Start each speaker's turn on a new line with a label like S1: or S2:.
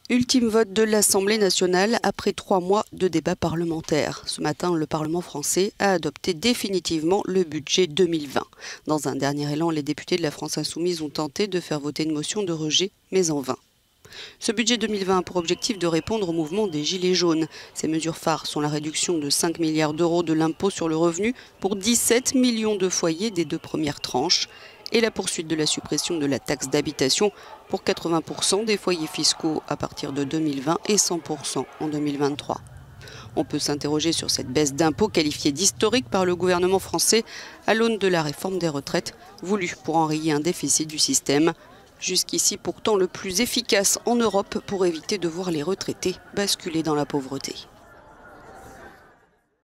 S1: Ultime vote de l'Assemblée nationale après 3 mois de débat parlementaire. Ce matin, le Parlement français a adopté définitivement le budget 2020. Dans un dernier élan, les députés de la France insoumise ont tenté de faire voter une motion de rejet, mais en vain. Ce budget 2020 a pour objectif de répondre au mouvement des Gilets jaunes. Ces mesures phares sont la réduction de 5 milliards d'euros de l'impôt sur le revenu pour 17 millions de foyers des 2 premières tranches et la poursuite de la suppression de la taxe d'habitation pour 80% des foyers fiscaux à partir de 2020 et 100% en 2023. On peut s'interroger sur cette baisse d'impôts qualifiée d'historique par le gouvernement français à l'aune de la réforme des retraites voulue pour enrayer un déficit du système. Jusqu'ici pourtant le plus efficace en Europe pour éviter de voir les retraités basculer dans la pauvreté.